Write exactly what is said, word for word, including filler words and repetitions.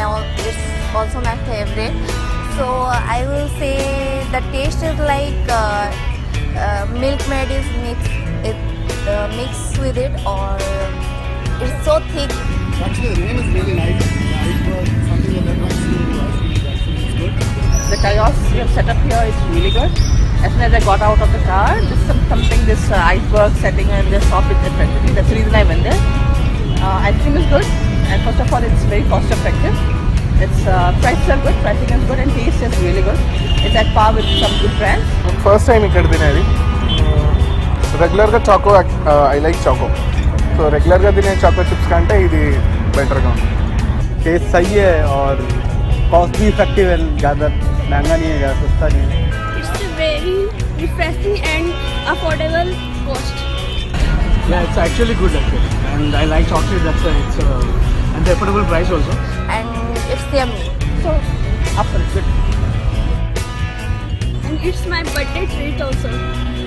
it's also my favorite. So I will say the taste is like uh, uh, milk maid is mixed it uh, mixed with it, or it's so thick. Actually, the name is really nice. The iceberg, something that I can't see. Actually, it's good. The chaos you have set up here is really good. As soon as I got out of the car, this some, something this uh, iceberg setting and the shop is attracted me. That's the reason I went there. Uh, ice cream is good, and first of all, it's very cost effective. Its uh, prices are good, pricing is good, and taste is really good. It's at par with some good brands. First time ఇక్కడ తినేది. Regular గా choco I like choco. So regular గా తినే choco chips కంటే ఇది better గా ఉంది. Test सही है और कॉस्ट भी इफेक्टिव है, ज़्यादा महंगा नहीं है, ज़्यादा सस्ता नहीं है. It's a very refreshing and affordable cost. Yeah, it's actually good actually, and I like chocolate. That's a, it's a, and the affordable price also. And it's yummy. So, after it's good. And it's my birthday treat also.